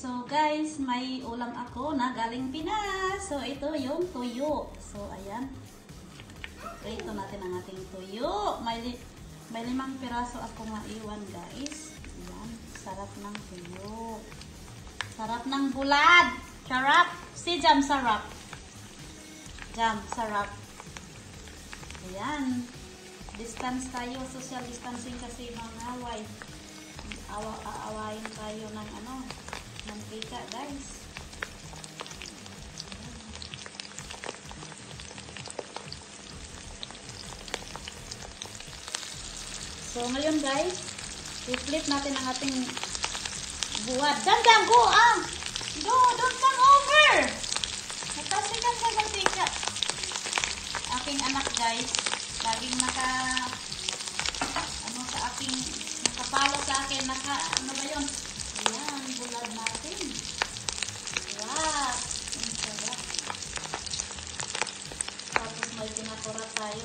So guys, may ulam ako na galing Pinas. So ito yung tuyo. So ayan. Prito natin ang ating tuyo. May 5 piraso ako maiwan guys. Ayan. Sarap ng tuyo. Sarap ng bulad. Sarap. Si Jam sarap. Jam sarap. Ayan. Distance tayo. Social distancing kasi mga away. Aawayin tayo ng mantika guys. So ngayon guys, i-flip natin ang ating buwad. Dandang go Go, don't come over. Natasikan sa mantika. Aking anak guys, laging nakapalo sa akin, ano ba yun? Ayan, bulad natin. Wow! Ang sarap. Tapos may pinakura tayo.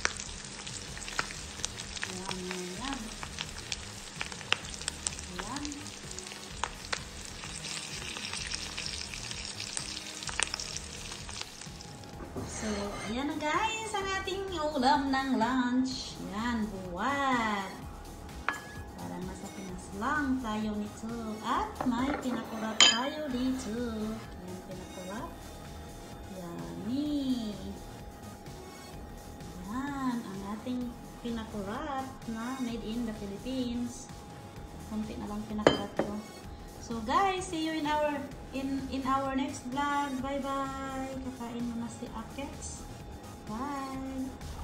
Ayan, ayan. Ayan. So, ayan na guys, ang ating ulam ng lunch. Ayan, buwad. Parang nasa Pinas lang tayo nito. At may pinakurat tayo dito. Ayan, pinakurat. Yummy. Ayan, ang ating pinakurat na made in the Philippines. Kunti na lang pinakurat ko. So guys, see you in our next vlog. Bye bye. Kakain mo na si Akets. Bye.